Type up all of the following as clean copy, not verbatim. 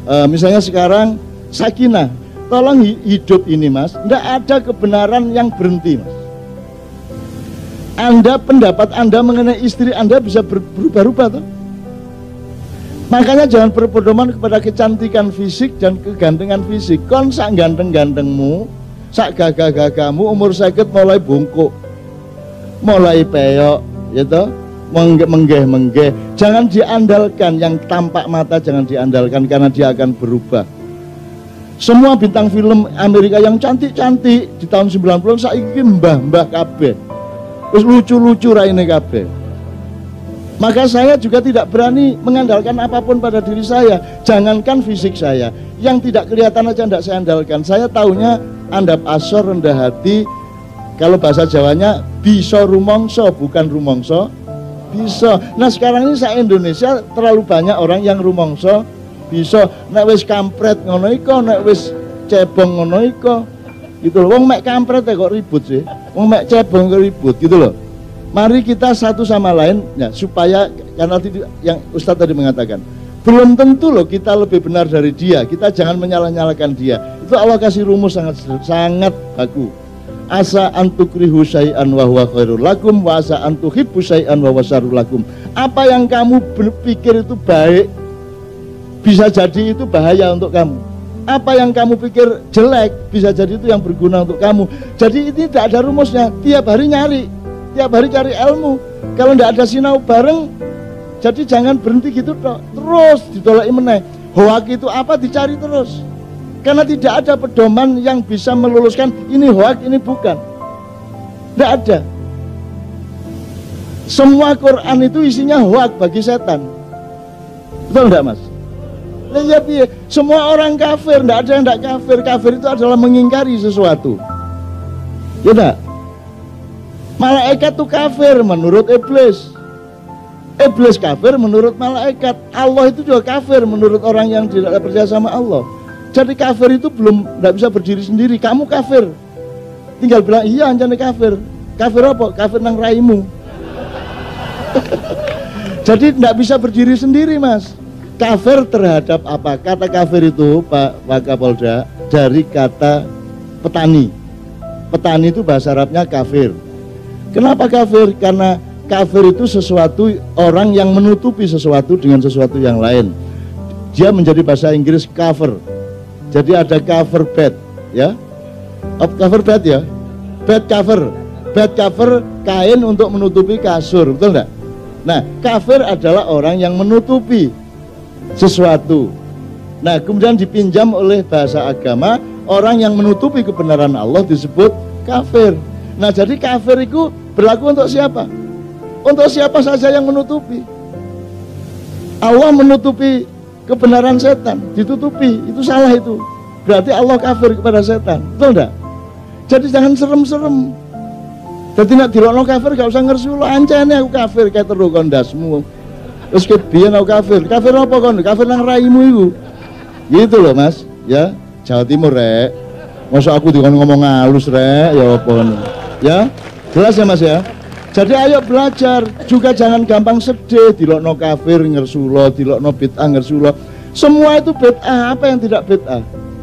Misalnya sekarang sakinah, tolong hidup ini mas, tidak ada kebenaran yang berhenti mas. Pendapat Anda mengenai istri Anda bisa berubah-ubah tuh. Makanya jangan berpedoman kepada kecantikan fisik dan kegantengan fisik. Kon sak ganteng-gantengmu, sak gagah-gagahmu, umur sakit mulai bungkuk, mulai peyok, gitu, menggeh-menggeh. Jangan diandalkan yang tampak mata, jangan diandalkan karena dia akan berubah. Semua bintang film Amerika yang cantik-cantik di tahun 90-an saiki mbah-mbah kabeh. Terus lucu-lucu raine kabeh. Maka saya juga tidak berani mengandalkan apapun pada diri saya. Jangankan fisik saya, yang tidak kelihatan aja tidak saya andalkan. Saya taunya andap asor, rendah hati. Kalau bahasa Jawanya bisa rumongso, bukan rumongso bisa. Nah sekarang ini saya Indonesia terlalu banyak orang yang rumongso bisa. Nek wis kampret ngono iko, nek wis cebong ngono iko, gitu loh. Wong mek kampret kok ribut sih, wong mek cebong kok ribut, gitu loh. Mari kita satu sama lain ya, supaya karena yang Ustadz tadi mengatakan belum tentu loh kita lebih benar dari dia. Kita jangan menyalah-nyalahkan dia. Itu Allah kasih rumus sangat baku. Asa antukrihu syai'an wa huwa khairul lakum wa asa antuhibbu syai'an wa huwa syarrul lakum. Apa yang kamu berpikir itu baik, bisa jadi itu bahaya untuk kamu. Apa yang kamu pikir jelek, bisa jadi itu yang berguna untuk kamu. Jadi ini tidak ada rumusnya. Tiap hari nyari, tiap hari cari ilmu. Kalau tidak ada sinau bareng, jadi jangan berhenti gitu toh. Terus ditolak meneh. Hoak itu apa, dicari terus. Karena tidak ada pedoman yang bisa meluluskan ini hoak, ini bukan. Tidak ada. Semua Quran itu isinya hoak bagi setan. Betul tidak mas? Ya, semua orang kafir, tidak ada yang tidak kafir. Kafir itu adalah mengingkari sesuatu. Ya tidak? Malaikat itu kafir menurut iblis. Iblis kafir menurut malaikat. Allah itu juga kafir menurut orang yang tidak percaya sama Allah. Jadi kafir itu tidak bisa berdiri sendiri. Kamu kafir, tinggal bilang iya anjane kafir. Kafir apa? Kafir nang raimu. Jadi tidak bisa berdiri sendiri mas. Kafir terhadap apa? Kata kafir itu Pak Wakapolda dari kata petani. Petani itu bahasa Arabnya kafir. Kenapa kafir? Karena kafir itu sesuatu, orang yang menutupi sesuatu dengan sesuatu yang lain. Dia menjadi bahasa Inggris cover. Jadi ada cover bed, ya, cover bed ya, bed cover kain untuk menutupi kasur, betul enggak? Nah, kafir adalah orang yang menutupi sesuatu. Nah, kemudian dipinjam oleh bahasa agama, orang yang menutupi kebenaran Allah disebut kafir. Nah, jadi kafir itu berlaku untuk siapa? Untuk siapa saja yang menutupi. Allah menutupi kebenaran setan, ditutupi, itu salah itu. Berarti Allah kafir kepada setan, betul enggak? Jadi jangan serem-serem. Jadi nak dirokno kafir gak usah ngersu lo, ancane aku kafir kayak terus kondasmu. Terus kebiyen aku kafir. Kafir apa kon? Kafir nang raimu iku. Gitu loh, Mas. Ya, Jawa Timur rek. Masa aku dikon ngomong halus rek, ya apa nih? Ya, jelas ya Mas ya. Jadi ayo belajar, juga jangan gampang sedih, dilokno kafir ngersulo, dilokno bid'ah ngersulo. Semua itu bid'ah, apa yang tidak bid'ah?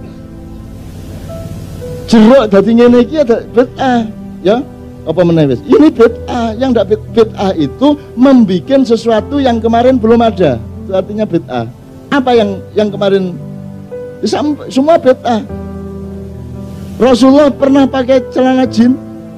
Jeruk dadi ngene iki ada bid'ah, ya. Apa meneh wis? Ini bid'ah, yang tidak bid'ah itu membikin sesuatu yang kemarin belum ada. Itu artinya bid'ah. Apa yang kemarin? Semua bid'ah. Rasulullah pernah pakai celana jin?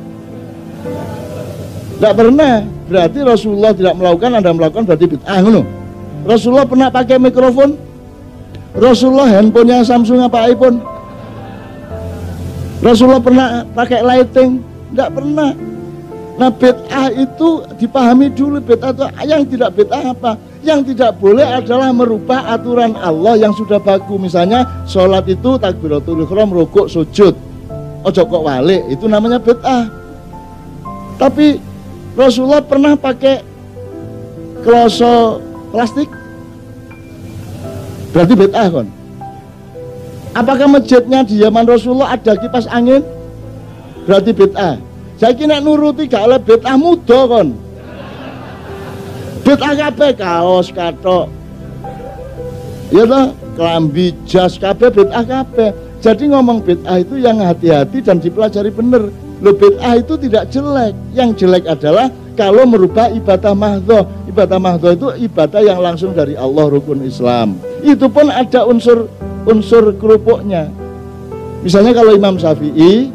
Tidak pernah, berarti Rasulullah tidak melakukan, Anda melakukan berarti bid'ah ngono. Rasulullah pernah pakai mikrofon? Rasulullah handphonenya Samsung apa iPhone? Rasulullah pernah pakai lighting? Tidak pernah. Nah bid'ah itu dipahami dulu, bid'ah itu yang tidak bid'ah apa? Yang tidak boleh adalah merubah aturan Allah yang sudah baku. Misalnya sholat itu takbiratul ihram, rukuk, sujud, ojo kok walik, itu namanya bid'ah. Tapi Rasulullah pernah pakai kloso plastik? Berarti bid'ah kon. Apakah masjidnya di zaman Rasulullah ada kipas angin? Berarti bid'ah. Saya kira nuruti gak oleh bid'ah muda kon. Bid'ah kabeh kaos katok. Ya toh? klambi, jas, kabeh bid'ah kabeh. Jadi ngomong bid'ah itu yang hati-hati dan dipelajari bener. Lo bid'ah itu tidak jelek. Yang jelek adalah kalau merubah ibadah mahdhah. Ibadah mahdhah itu ibadah yang langsung dari Allah, rukun Islam. Itu pun ada unsur kerupuknya. Misalnya kalau Imam Syafi'i,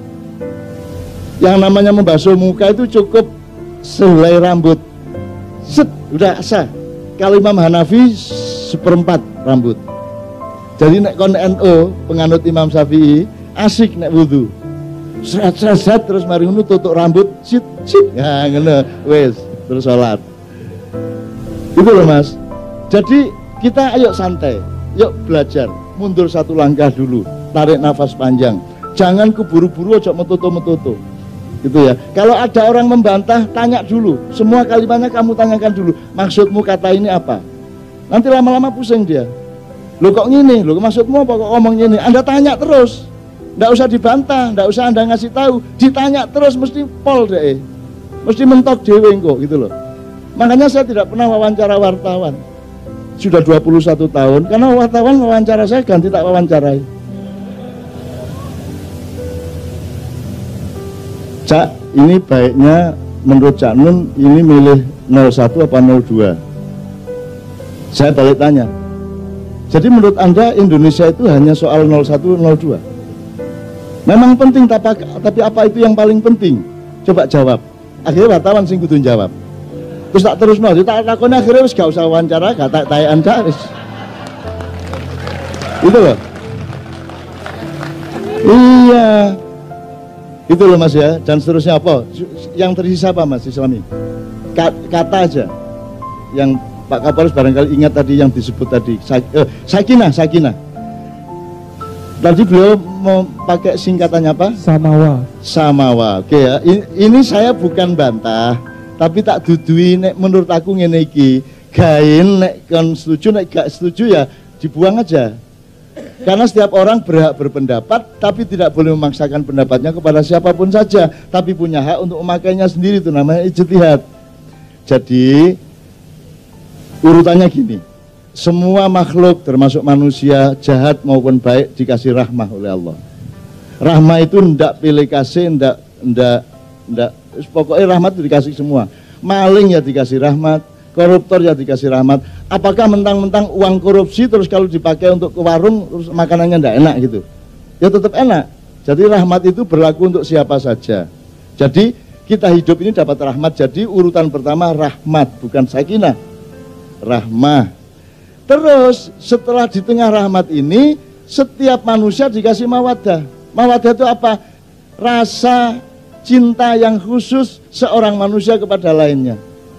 yang namanya membasuh muka itu cukup sehelai rambut, set, udah sah. Kalau Imam Hanafi seperempat rambut. Jadi nek kon NU penganut Imam Syafi'i asik nek wudu. Seret terus mari ngono tutuk rambut, sit. Ya ngono wis terus salat. Itu loh Mas. Jadi kita ayo santai, yuk belajar, mundur satu langkah dulu, tarik nafas panjang. Jangan keburu-buru ojo metutu-metutu. Gitu ya. Kalau ada orang membantah, tanya dulu. Semua kalimatnya kamu tanyakan dulu. Maksudmu kata ini apa? Nanti lama-lama pusing dia. Lo kok gini? Lo maksudmu apa kok ngomong gini? Anda tanya terus. Nggak usah dibantah, nggak usah Anda ngasih tahu. Ditanya terus mesti pol deh. Mesti mentok dewe kok gitu loh. Makanya saya tidak pernah wawancara wartawan. Sudah 21 tahun karena wartawan wawancara saya ganti tak wawancarai. Cak, ini baiknya menurut Cak Nun ini milih 01 apa 02? Saya balik tanya. Jadi menurut Anda Indonesia itu hanya soal 01, 02? Memang penting, tapi apa itu yang paling penting? Coba jawab. Akhirnya wartawan sing kudu jawab. Terus tak terus tak takoni akhirnya wis gak usah wawancara, gak tak Anda wis. Itu loh. Iya. Itu loh Mas ya, dan seterusnya apa? Yang tersisa apa Mas Islami? Kata aja. Yang Pak Kapolres barangkali ingat tadi yang disebut tadi, sakinah. Tadi beliau mau pakai singkatannya apa? Samawa. Oke ya. Ini saya bukan bantah, tapi tak dudui nek menurut aku ngene iki. Gain nek kon setuju, nek gak setuju ya dibuang aja. Karena setiap orang berhak berpendapat, tapi tidak boleh memaksakan pendapatnya kepada siapapun saja, tapi punya hak untuk memakainya sendiri, itu namanya ijtihad. Jadi urutannya gini, semua makhluk termasuk manusia jahat maupun baik dikasih rahmah oleh Allah. Rahmah itu ndak pilih kasih, ndak pokoknya rahmat itu dikasih semua. Maling ya dikasih rahmat, koruptor ya dikasih rahmat. Apakah mentang-mentang uang korupsi terus kalau dipakai untuk ke warung terus makanannya ndak enak gitu? Ya tetap enak. Jadi rahmat itu berlaku untuk siapa saja. Jadi kita hidup ini dapat rahmat. Jadi urutan pertama rahmat, bukan sakinah. Rahmah. Terus setelah di tengah rahmat ini setiap manusia dikasih mawaddah. Mawaddah itu apa? Rasa cinta yang khusus seorang manusia kepada lainnya.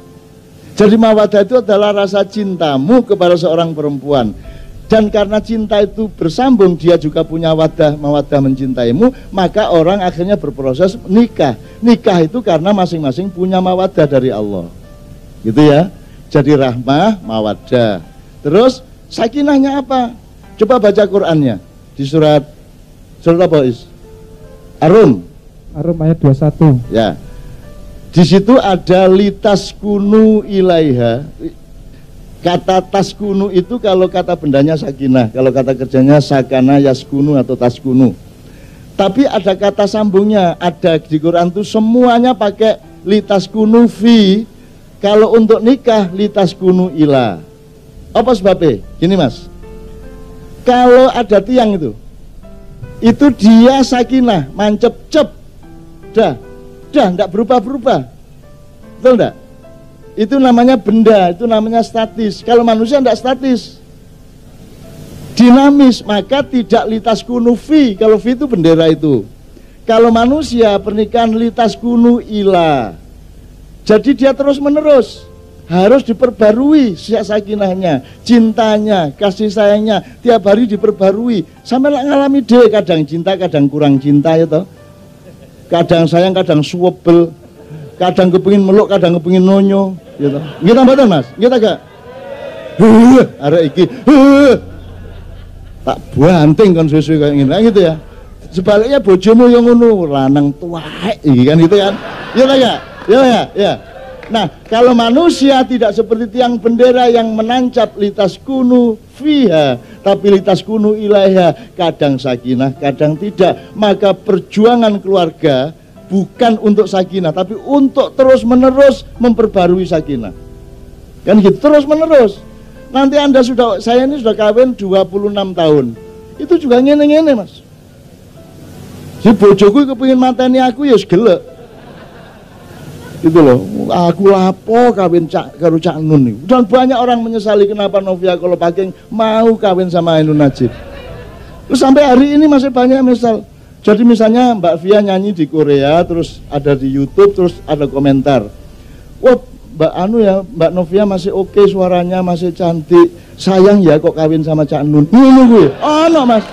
Jadi mawaddah itu adalah rasa cintamu kepada seorang perempuan. Dan karena cinta itu bersambung, dia juga punya mawaddah mencintaimu, maka orang akhirnya berproses nikah. Nikah itu karena masing-masing punya mawaddah dari Allah. Gitu ya. Jadi rahmah, mawaddah. Terus sakinahnya apa? Coba baca Qur'annya di surat apa Is? Arum ayat 21. Ya. Di situ ada litaskunu ilaiha. Kata taskunu itu kalau kata bendanya sakinah, kalau kata kerjanya sakana yaskunu atau taskunu. Tapi ada kata sambungnya, ada di Quran itu semuanya pakai litaskunu fi. Kalau untuk nikah litaskunu ila. Apa sebabnya? Gini Mas. Kalau ada tiang itu dia sakinah, mancep cep. Dah, enggak berubah-berubah. Betul enggak? Itu namanya benda, itu namanya statis. Kalau manusia enggak statis, dinamis, maka tidak litas kunu fi. Kalau fi itu bendera itu. Kalau manusia pernikahan litas kunu ila. Jadi dia terus menerus harus diperbarui sakinahnya, cintanya, kasih sayangnya tiap hari diperbarui. Sampai ngalami deh, kadang cinta, kadang kurang cinta ya toh. Kadang sayang, kadang suwebel, kadang kepengin meluk, kadang kepengin nonyo, gitu. Nggih tambatan Mas, nggih ta gak? Arek iki tak banting kan suwe-suwe kayak ngene gitu ya. Sebaliknya bojomu yang ngono, lanang tuwek iki kan gitu kan. Iya ta gak? Ya. Nah, kalau manusia tidak seperti tiang bendera yang menancap litas kunu fiha, tapi litas kunu ilaiha, kadang sakinah, kadang tidak. Maka perjuangan keluarga bukan untuk sakinah, tapi untuk terus-menerus memperbarui sakinah. Kan gitu, terus-menerus. Nanti saya ini sudah kawin 26 tahun. Itu juga ngene-ngene, Mas. Si bojoku kepingin mateni aku ya gelek. Gitu loh, aku lapo kawin karo Cak Nun nih. Dan banyak orang menyesali kenapa Novia kalau pakai mau kawin sama Ainun Najib. Terus sampai hari ini masih banyak misal. Jadi misalnya Mbak Via nyanyi di Korea, terus ada di YouTube, terus ada komentar. Wah, Mbak Novia masih oke, suaranya masih cantik. Sayang ya kok kawin sama Cak Nun. Ini gue, no Mas.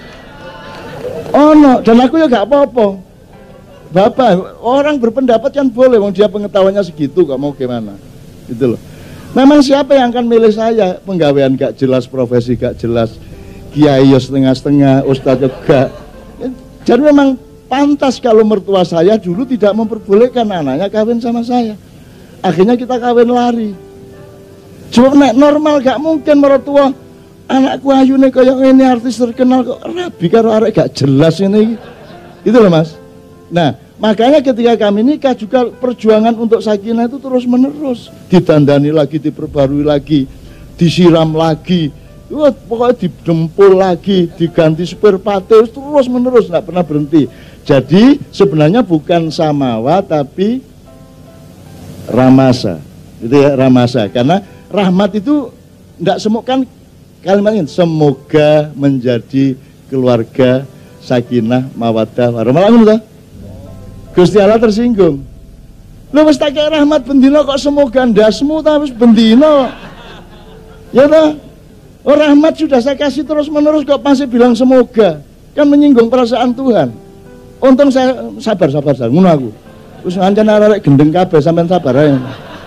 No, dan aku ya gak apa-apa. Bapak, orang berpendapat kan boleh, wong dia pengetahuannya segitu, gak mau gimana, gitu loh. Memang siapa yang akan milih saya? Penggawean gak jelas, profesi gak jelas, kiai setengah-setengah, ustadz juga. Jadi memang pantas kalau mertua saya dulu tidak memperbolehkan anaknya kawin sama saya. Akhirnya kita kawin lari. Coba normal gak mungkin mertua anakku ayu nih kayak ini artis terkenal kok rabi karo arek gak jelas ini, gitu loh Mas. Nah, makanya ketika kami nikah juga perjuangan untuk sakinah itu terus menerus, didandani lagi, diperbarui lagi, disiram lagi, pokoknya didempul lagi, diganti spare part terus menerus, nggak pernah berhenti. Jadi sebenarnya bukan samawa tapi ramasa, itu ya, ramasa. Karena rahmat itu nggak semua kan kalimatnya semoga menjadi keluarga sakinah mawaddah warahmah. Gusti Allah tersinggung. Lu wis tak kayak rahmat bendino kok semoga ndasmu ta wis bendino. Ya toh? Oh, rahmat sudah saya kasih terus menerus kok masih bilang semoga. Kan menyinggung perasaan Tuhan. Untung saya sabar ngono aku. Wis ngancen arek gendeng kabeh sampean sabar ae.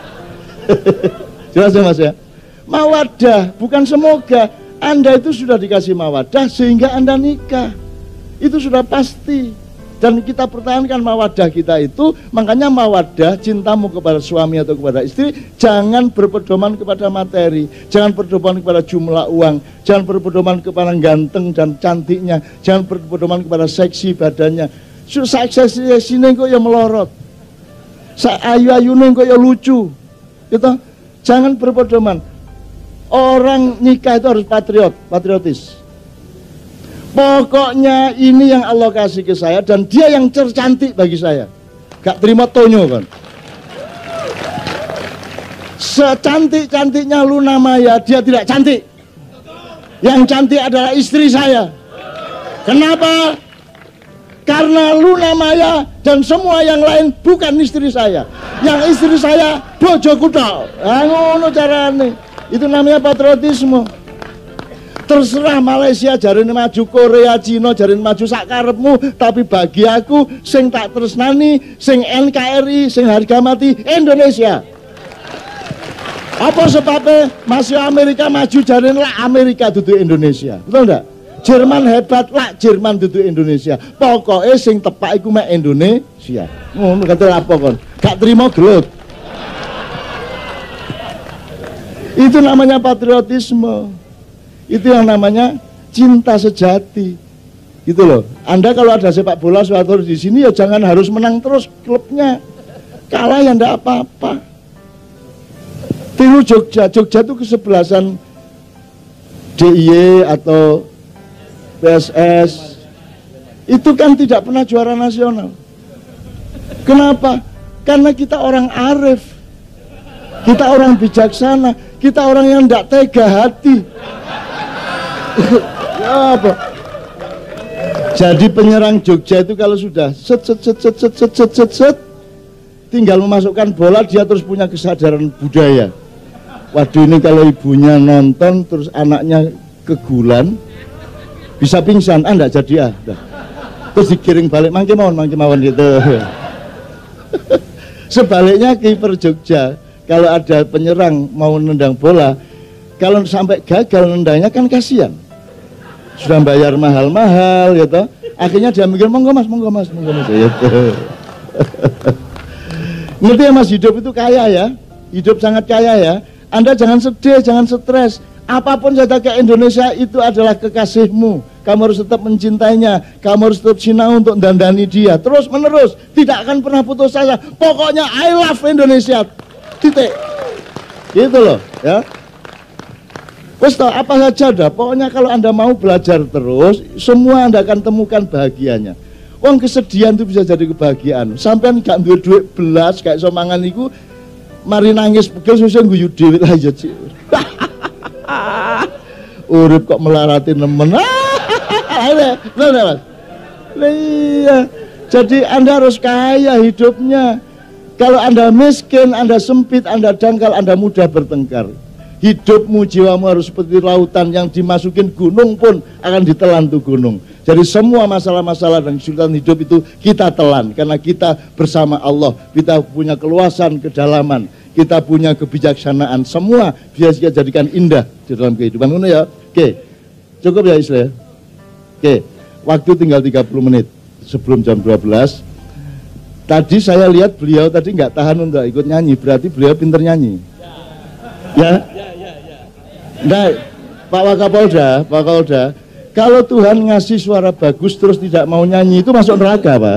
Jelas ya Mas ya? Mawadah bukan semoga. Anda itu sudah dikasih mawadah sehingga Anda nikah. Itu sudah pasti. Dan kita pertahankan mawadah kita itu, makanya mawadah, cintamu kepada suami atau kepada istri, jangan berpedoman kepada materi, jangan berpedoman kepada jumlah uang, jangan berpedoman kepada ganteng dan cantiknya, jangan berpedoman kepada seksi badannya. Seksi ini kok ya melorot, ayu-ayu ini kok ya lucu, gitu. Jangan berpedoman. Orang nikah itu harus patriotis. Pokoknya ini yang Allah kasih ke saya dan dia yang tercantik bagi saya. Gak terima tonyo kan. Secantik-cantiknya Luna Maya, dia tidak cantik. Yang cantik adalah istri saya. Kenapa? Karena Luna Maya dan semua yang lain bukan istri saya. Yang istri saya bojoku tok. Ngono carane. Itu namanya patriotisme. Terserah Malaysia jarin maju, Korea, Cina jarin maju sak karepmu, tapi bagi aku sing tak tresnani, sing NKRI, sing harga mati Indonesia. Apa sebabnya masih Amerika maju jarin lah Amerika duduk Indonesia, betul enggak? Jerman hebat lah Jerman duduk Indonesia. Pokoknya sing tepak iku mek Indonesia. Ngono kata apa kon? Gak terima gelut. Itu namanya patriotisme. Itu yang namanya cinta sejati, gitu loh. Anda kalau ada sepak bola suatu di sini ya jangan harus menang terus klubnya, kalah ya ndak apa-apa. Tiru Jogja itu kesebelasan DIY atau PSS, itu kan tidak pernah juara nasional. Kenapa? Karena kita orang arif, kita orang bijaksana, kita orang yang ndak tega hati. Ya apa? Jadi penyerang Jogja itu kalau sudah set tinggal memasukkan bola dia terus punya kesadaran budaya. Waduh ini kalau ibunya nonton terus anaknya kegulan bisa pingsan, enggak jadi terus dikiring balik mangke mawon gitu. Sebaliknya kiper Jogja kalau ada penyerang mau nendang bola, kalau sampai gagal nendangnya kan kasihan. Sudah bayar mahal-mahal gitu. Akhirnya dia mikir monggo mas gitu. Ngerti ya Mas, hidup itu kaya ya. Hidup sangat kaya ya. Anda jangan sedih, jangan stres. Apapun saja ke Indonesia itu adalah kekasihmu. Kamu harus tetap mencintainya. Kamu harus tetap sinau untuk dandani dia. Terus menerus, tidak akan pernah putus asa. Pokoknya I love Indonesia. Titik. Gitu loh ya. Wes toh, apa saja dah. Pokoknya kalau Anda mau belajar terus, semua Anda akan temukan bahagianya. Wong kesedihan itu bisa jadi kebahagiaan. Sampean gak duwe duit belas kayak somangan iku, mari nangis pegel susah guyu dhewe lah ya Cik. Urip kok melarati nemen. Iya. Jadi Anda harus kaya hidupnya. Kalau Anda miskin, Anda sempit, Anda dangkal, Anda mudah bertengkar. Hidupmu, jiwamu harus seperti lautan yang dimasukin gunung pun akan ditelan tuh gunung. Jadi semua masalah-masalah dan kesulitan hidup itu kita telan. Karena kita bersama Allah, kita punya keluasan, kedalaman, kita punya kebijaksanaan. Semua bisa kita jadikan indah di dalam kehidupan. Ya? Oke, cukup ya Isla. Oke, waktu tinggal 30 menit sebelum jam 12. Tadi saya lihat beliau tadi nggak tahan untuk ikut nyanyi, berarti beliau pinter nyanyi. Ya? Nah, Pak Wakapolda, kalau Tuhan ngasih suara bagus terus tidak mau nyanyi, itu masuk neraka, Pak.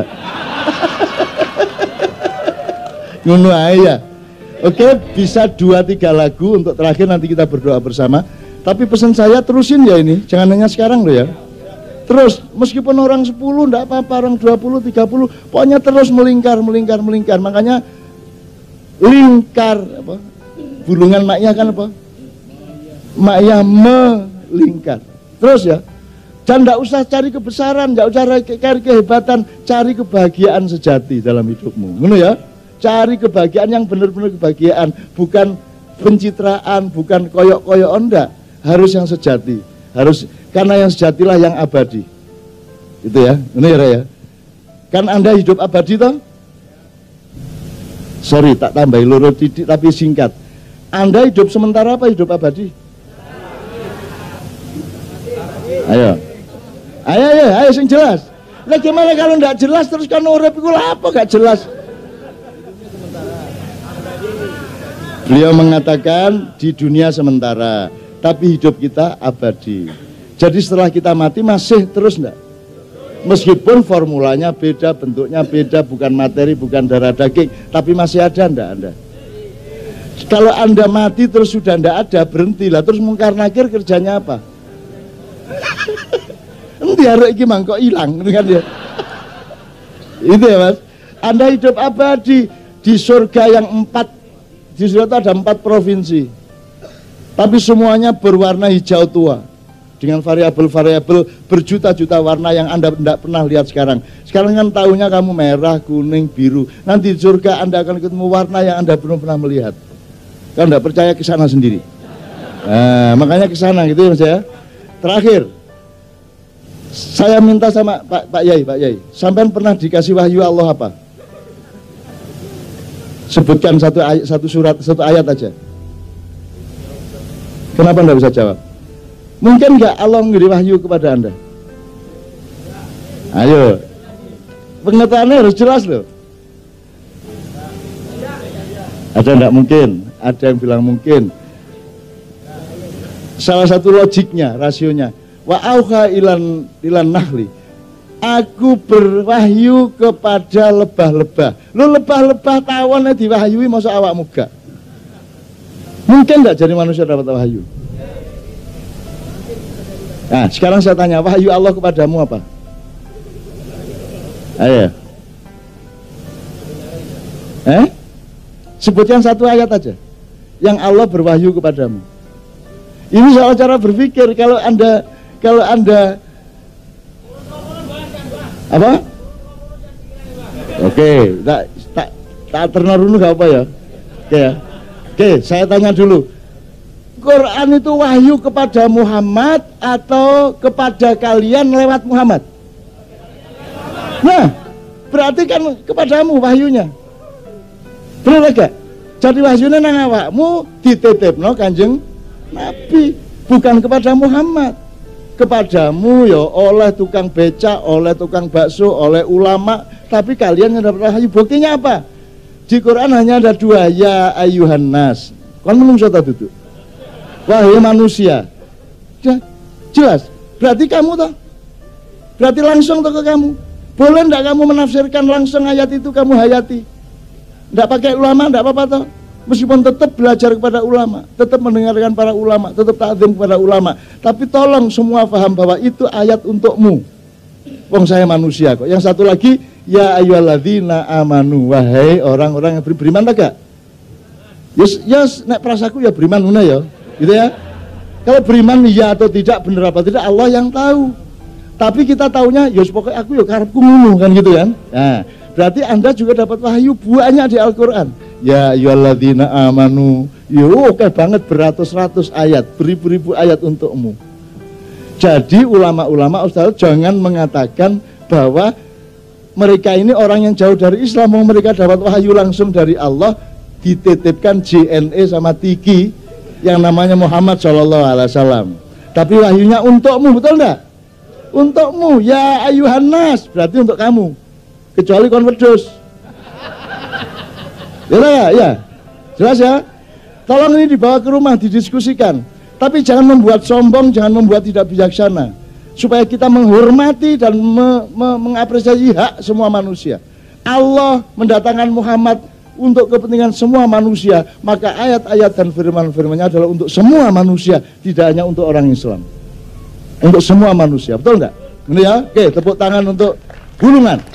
Ngono aja. Oke, bisa 2-3 lagu untuk terakhir, nanti kita berdoa bersama. Tapi pesan saya terusin ya ini, jangan hanya sekarang loh ya. Terus, meskipun orang 10 enggak apa-apa, orang 20, 30, pokoknya terus melingkar. Makanya lingkar apa? Bulungan maknya kan apa? Maknya melingkar. Terus ya. Dan enggak usah cari kebesaran, enggak usah cari kehebatan, cari kebahagiaan sejati dalam hidupmu. Ngono ya? Cari kebahagiaan yang benar-benar kebahagiaan, bukan pencitraan, bukan koyok-koyok, enggak. Harus yang sejati. Harus, karena yang sejatilah yang abadi. Itu ya. Ini ya. Kan Anda hidup abadi toh? Sorry, tak tambahin loro titik tapi singkat. Anda hidup sementara apa hidup abadi? Ayo sing jelas. Lah gimana kalau enggak jelas terus kan urip iku apa enggak jelas? Beliau mengatakan di dunia sementara, tapi hidup kita abadi. Jadi setelah kita mati masih terus enggak? Meskipun formulanya beda, bentuknya beda, bukan materi, bukan darah daging, tapi masih ada enggak Anda? Kalau Anda mati terus sudah enggak ada, berhentilah. Terus mungkar nakir kerjanya apa? Nanti hari ini mangkok hilang kan ya. Itu ya Mas. Anda hidup abadi di surga yang 4. Di surga itu ada 4 provinsi. Tapi semuanya berwarna hijau tua. Dengan variabel-variabel berjuta-juta warna yang Anda tidak pernah lihat sekarang. Sekarang kan tahunya kamu merah, kuning, biru. Nanti di surga Anda akan ketemu warna yang Anda belum pernah melihat. Kalau tidak percaya ke sana sendiri. Nah, makanya ke sana gitu ya Mas ya. Terakhir, saya minta sama Pak Yai, sampean pernah dikasih wahyu Allah apa? Sebutkan satu ayat aja. Kenapa Anda bisa jawab? Mungkin nggak Allah memberi wahyu kepada Anda? Ayo, pengetahuannya harus jelas loh. Ada enggak mungkin? Ada yang bilang mungkin. Salah satu logiknya, rasionya, wa auha ilan nahli. Aku berwahyu kepada lebah-lebah. Lu lebah-lebah tawonnya diwahyui, masa awakmu gak? Mungkin enggak jadi manusia dapat wahyu? Nah, sekarang saya tanya, wahyu Allah kepadamu apa? Ayo. Sebutkan satu ayat aja yang Allah berwahyu kepadamu. Ini soal cara berpikir. Kalau anda apa? Oke, tak ternaruh gak apa ya? Oke ya. Oke, saya tanya dulu. Quran itu wahyu kepada Muhammad atau kepada kalian lewat Muhammad? Nah, berarti kan kepadamu wahyunya. Benar gak? Jadi wahyunya nang awakmu dititipno Kanjeng Nabi, bukan kepada Muhammad. Kepadamu ya oleh tukang beca, oleh tukang bakso, oleh ulama, tapi kalian yang dapat wahyu. Buktinya apa? Di Quran hanya ada dua, ya ayuhan nas. Kan menungso ta duduk. Wahai manusia. Jelas. Berarti kamu toh. Berarti langsung toh ke kamu. Boleh enggak kamu menafsirkan langsung ayat itu kamu hayati? Enggak pakai ulama, enggak apa-apa toh. Meskipun tetap belajar kepada ulama, tetap mendengarkan para ulama, tetap ta'zim kepada ulama. Tapi tolong semua paham bahwa itu ayat untukmu. Wong saya manusia kok. Yang satu lagi, ya ayyuhalladzina amanu, wahai orang-orang yang beriman tak? Yes, nek prasaku ya beriman mana ya, gitu ya. Kalau beriman ya atau tidak, benar apa tidak, Allah yang tahu. Tapi kita taunya, ya pokoknya aku ya karepku ngono kan gitu kan. Nah, berarti Anda juga dapat wahyu banyak di Al-Quran. Ya ayyuhalladzina amanu, oke banget, beratus-ratus ayat, beribu-ribu ayat untukmu. Jadi ulama-ulama Ustaz jangan mengatakan bahwa mereka ini orang yang jauh dari Islam, mereka dapat wahyu langsung dari Allah, dititipkan JNE sama Tiki yang namanya Muhammad SAW. Tapi wahyunya untukmu, betul enggak? Untukmu, ya ayuhan nas, berarti untuk kamu. Kecuali konverdus. Ya, jelas ya. Tolong ini dibawa ke rumah, didiskusikan. Tapi jangan membuat sombong, jangan membuat tidak bijaksana. Supaya kita menghormati dan mengapresiasi hak semua manusia. Allah mendatangkan Muhammad untuk kepentingan semua manusia. Maka ayat-ayat dan firman-firmannya adalah untuk semua manusia, tidak hanya untuk orang Islam. Untuk semua manusia, betul enggak? Ini ya, oke, tepuk tangan untuk Gulungan.